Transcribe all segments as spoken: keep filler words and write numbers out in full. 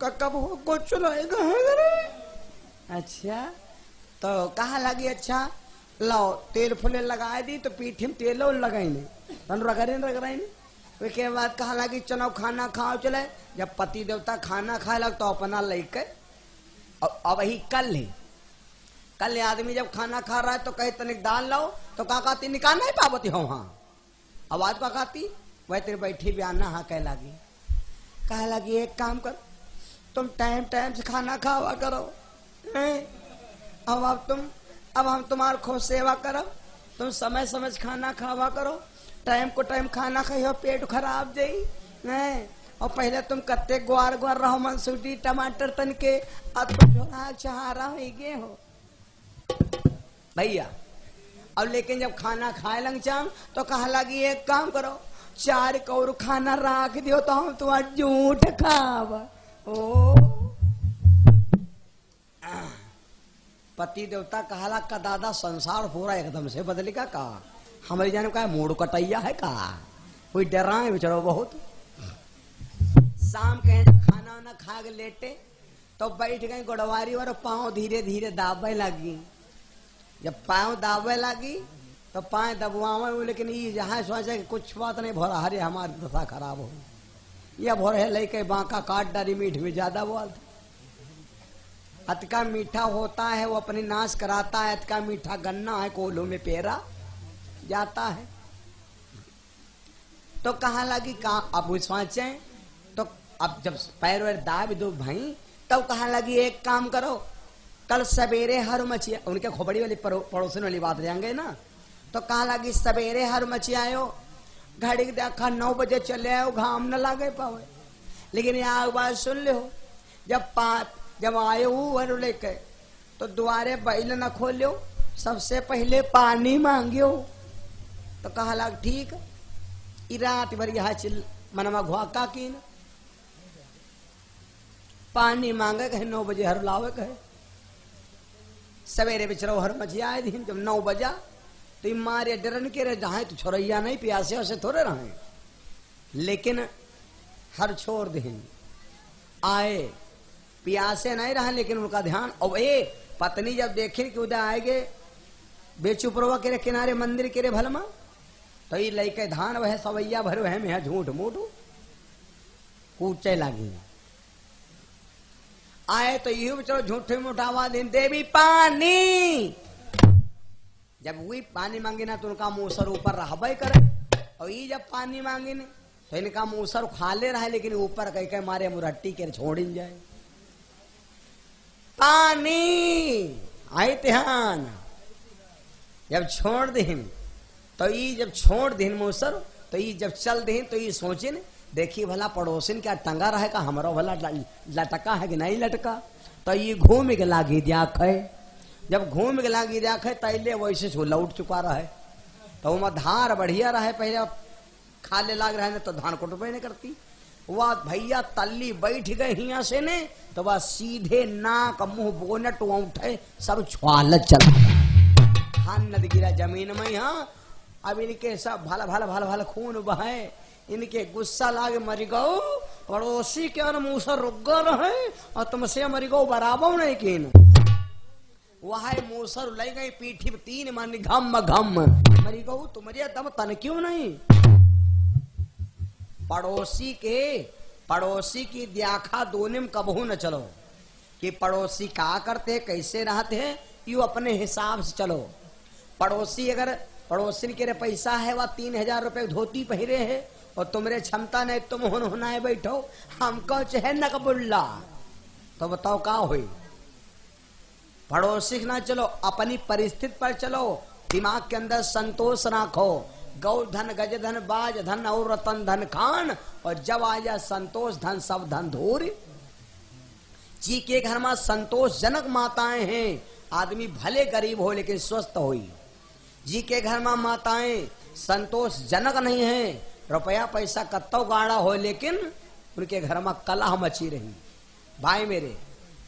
का कब हो कुछ रहेगा। अच्छा तो कहा लगी अच्छा लो तेल फुले लगाए दी तो पीठी में तेल लगाई नहीं तन रगड़े रगड़ाई नहीं। उसके बाद कहा लगी चलो खाना खाओ चले। जब पति देवता खाना खाए लग तो अपना लेके अब वही कल ही कल आदमी जब खाना खा रहा है तो कहे तनिक दाल लाओ तो का कहती निकाल नहीं पावती हो वहां आवाज का कहती वह तेरे बैठी बयाना हाँ कह लगी। कह लगी एक काम कर तुम टाइम टाइम से खाना खावा करो। अब अब तुम अब हम तुम्हारे खूब सेवा करो। तुम समय समय से खाना खावा करो। टाइम को टाइम खाना खाइयो पेट खराब जाई नहीं। और पहले तुम कत्ते ग्वार ग्वार रहो मनसूटी टमाटर तन के अब तुम झोरा चहारा हो गे हो भैया। अब लेकिन जब खाना खाए लग चाम तो कहा लगी एक काम करो चार कौर खाना राख दियो तो हम तुम्हारा झूठ खाव। ओ पति देवता कहला का दादा संसार पूरा एकदम से बदलेगा का हमारे जाने का मूड कटैया है का कोई डराए बेचारो बहुत। शाम के जब खाना वाना खा के लेटे तो बैठ गए गोड़वारी और पाँव धीरे धीरे दाबे लगी। जब पाँव दाबे लगी तो पाए दबवावे लेकिन ये जहाँ सोचे कि कुछ बात नहीं भोरा हरे हमारी दशा खराब हो यह भोर है लेके बांका काट डाली मीठ में ज्यादा बोल अतका मीठा होता है वो अपनी नाश कराता है। अतका मीठा गन्ना है कोल्हू में पेरा जाता है। तो कहा लगी कहा अब सोचे तो अब जब पैर वैर दाब दो भाई तब तो कहा लगी एक काम करो कल सवेरे हर मछिया उनके खोपड़ी वाली पड़ोसन वाली बात जाएंगे ना। तो कहा लगी सवेरे हर मछियाओ घड़ी देखा नौ बजे चले आओ घाम न लागे पावे। लेकिन यहाँ बात सुन लो जब पाँच जब आए हूँ लेके तो द्वारे बैल न खोलो सबसे पहले पानी मांगियो। तो कहा लग ठीक रात भर यहाँ चिल मनवा घुआका की न पानी मांगे कहे नौ बजे हर लावे कहे सवेरे बिचरो हर मछिया आए दिन जब नौ बजा तो मारे डरन के रहे जहां तो छोरैया नहीं प्यासे वैसे थोड़े रहे। लेकिन हर छोड़ दिन आए प्यासे नहीं रहे लेकिन उनका ध्यान अब ए पत्नी जब देखें कि उधर आएगे बेचुपरवा के किनारे मंदिर के रे भलमा तो ये लेके धान वह सवैया भर वह में झूठ मूठ कूचे लगी। आए तो यू चलो झूठे मुठावा दिन देवी पानी जब वही पानी मांगे ना तो उनका मूसर ऊपर रहबे करे। और ये जब पानी मांगे ने तो इनका मूसर खाले रहे लेकिन ऊपर कह के मारे मुरट्टी के छोड़ जाए पानी आई ध्यान। जब छोड़ दिन तो ये जब छोड़ दिन मूसर तो ये जब चल दिन तो ये सोचे न देखिए भला पड़ोसिन क्या टंगा रहे का हमारा भला लटका है कि नहीं लटका। तो ये घूम के लागी दियाख है। जब घूम के लागी दियाख है तैले वैसे से लौट चुका रहे तो वह धार बढ़िया रहे पहले खाले लाग रहे तो धान कुटबे नहीं करती वह भैया तल्ली बैठ गए हिया से ने तो वह सीधे नाक मुंह बोनट उठे सब छुआल चल धान नद गिरा जमीन में। यहाँ अब इनके सब भला भला भला भला खून बहे इनके गुस्सा लागे मरी गो पड़ोसी के और मुंह से रुक रहे और तुमसे मरी गो बराबर नहीं किन वह मूसर ले गई पीठी में तीन मन घम घम मरी गो तुम्हारे दम तन क्यों नहीं। पड़ोसी के पड़ोसी की द्याखा दोने में कबहू न चलो कि पड़ोसी क्या करते कैसे रहते हैं यू अपने हिसाब से चलो। पड़ोसी अगर पड़ोसी के पैसा है वह तीन हजार रुपए धोती पहरे है और तुमरे क्षमता नहीं तुम हुन हुनाए बैठो हमको चाहे नकबुल्ला तो बताओ क्या हुई। पड़ोसी ना चलो अपनी परिस्थिति पर चलो दिमाग के अंदर संतोष रखो। गौ धन गज धन बाज धन और रतन धन खान और जब आ जाए संतोष धन सब धन धूर। जी के घर में संतोषजनक माताएं हैं आदमी भले गरीब हो लेकिन स्वस्थ हो। जी के घर में माताएं संतोषजनक नहीं है रुपया पैसा कत्तो गाड़ा हो लेकिन उनके घर में कलह मची रही। भाई मेरे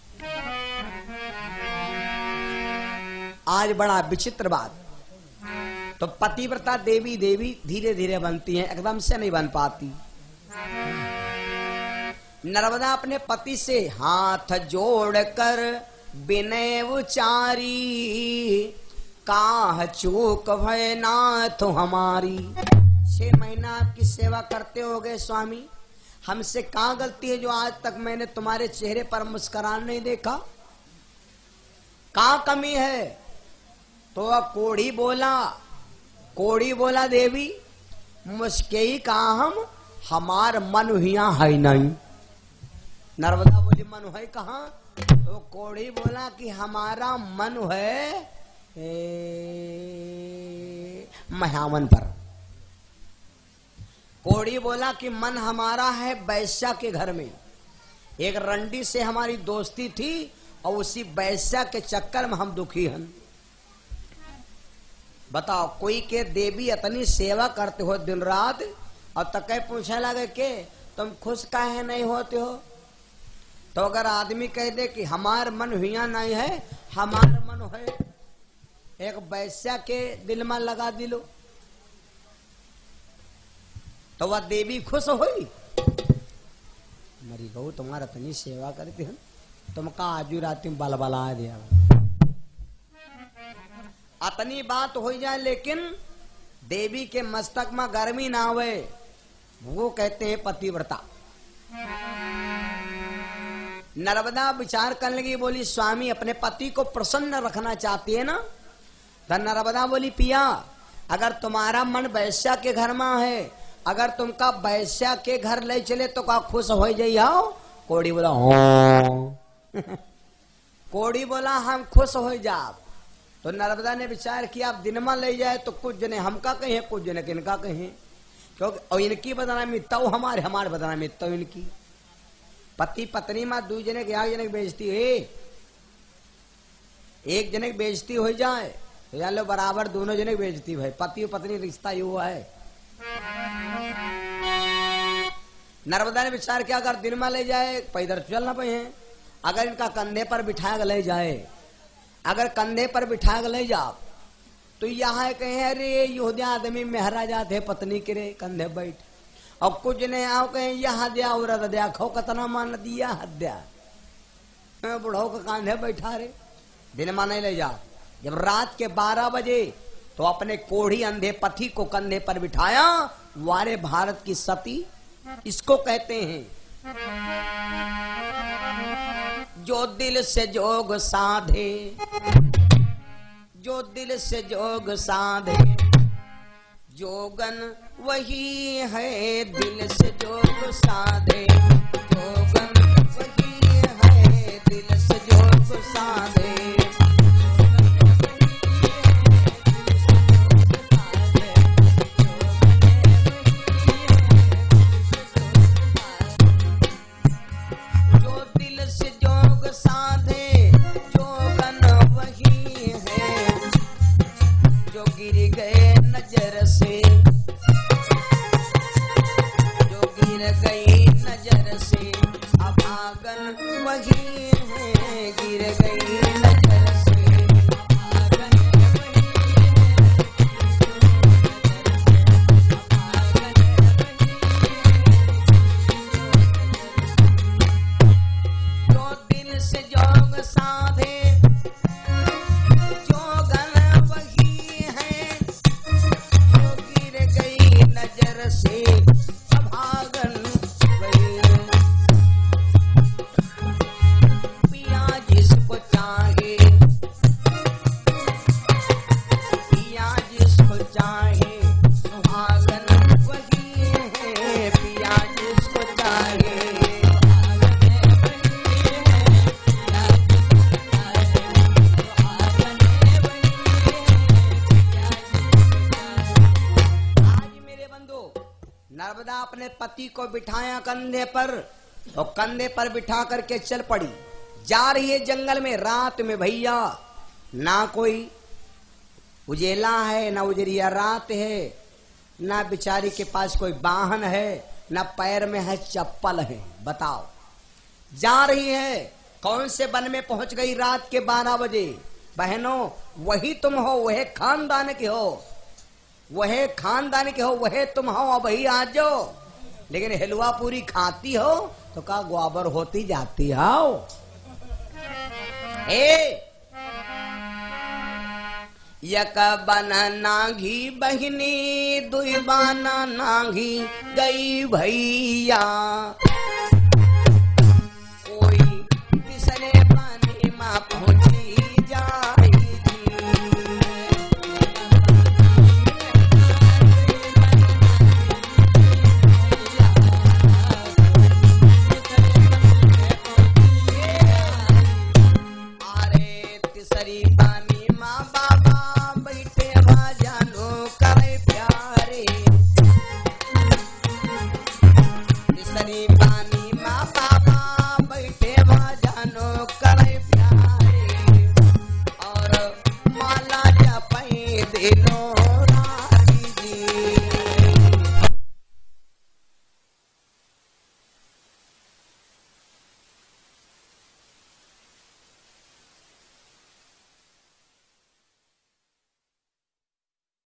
आज बड़ा विचित्र बात तो पतिव्रता देवी देवी धीरे धीरे बनती हैं एकदम से नहीं बन पाती। नर्मदा अपने पति से हाथ जोड़कर विनय उचारी, काह चूक भय नाथ हमारी। छह महीना आपकी सेवा करते हो गए स्वामी, हमसे कहाँ गलती है जो आज तक मैंने तुम्हारे चेहरे पर मुस्कुरान नहीं देखा? कहाँ कमी है? तो अब कोढ़ी बोला, कोढ़ी बोला देवी मुस्के कहा हम, हमार मन हिया है नहीं। नर्मदा बोली मन है कहाँ? तो कोढ़ी बोला कि हमारा मन है महावन पर। कोढ़ी बोला कि मन हमारा है बैश्या के घर में। एक रंडी से हमारी दोस्ती थी और उसी बैश्या के चक्कर में हम दुखी हैं। बताओ, कोई के देवी इतनी सेवा करते हो दिन रात और तक पूछने लगे के तुम खुश काहे नहीं होते हो? तो अगर आदमी कह दे कि हमार मन हुआ नहीं है, हमार मन है, एक बैश्या के दिल में लगा दिलो तो वह देवी खुश हुई। मरी बहू तुम्हारा इतनी सेवा करती है, तुमका आजू रात में बलबला दिया। अतनी बात हो जाए लेकिन देवी के मस्तक में गर्मी ना आवे, वो कहते हैं पतिव्रता। नर्मदा विचार करने लगी, बोली स्वामी अपने पति को प्रसन्न रखना चाहती है ना? तो नर्मदा बोली पिया अगर तुम्हारा मन वैश्या के घर में है, अगर तुमका वैश्या के घर ले चले तो का खुश हो जाइयो? कोढ़ी बोला हाँ। कोढ़ी बोला हम खुश हो जाओ। तो नर्मदा ने विचार किया अब दिन में ले जाए तो कुछ जने हमका कहे, कुछ जने किनका कहे, क्योंकि और इनकी बदनामी तो हमारे हमारे बदनामी तो इनकी। पति पत्नी में दो जने के एक जने की बेइज्जती है, एक जने की बेइज्जती हो जाए तो जान लो बराबर दोनों जने की बेइज्जती भाई। पति और पत्नी रिश्ता ही हुआ है। नर्मदा ने विचार किया अगर दिन में ले जाए पैदल चलना पे है, अगर इनका कंधे पर बिठा के ले जाए, अगर कंधे पर बिठा के ले जाओ तो यहाँ कहे अरे योद्या आदमी मेहरा जाते पत्नी के रे कंधे बैठ, और कुछ ने आओ कहे यहाँ दिया उरद दिया खो कतना मान दिया हद्या बुढ़ाओ के कंधे बैठा रे। दिन में नहीं ले जा। जब रात के बारह बजे तो अपने कोढ़ी अंधे पति को कंधे पर बिठाया। वारे भारत की सती इसको कहते हैं जो दिल से जोग साधे, जो दिल से जोग साधे, जोगन वही है दिल से जोग साधे, जोगन वही है दिल से जोग साधे। नर्मदा अपने पति को बिठाया कंधे पर और कंधे पर बिठा करके चल पड़ी। जा रही है जंगल में रात में भैया, ना कोई उजेला है, ना उजरिया रात है, ना बिचारी के पास कोई वाहन है, ना पैर में है चप्पल है। बताओ, जा रही है कौन से वन में पहुंच गई रात के बारह बजे। बहनों, वही तुम हो, वह खानदान के हो, वह खानदान के हो, वह तुम हो, अब वही आ जाओ। लेकिन हलवा पूरी खाती हो तो कहा ग्वाबर होती जाती आओ। ए यक बन नांगी बहिनी दुई बाना नांगी गई भैया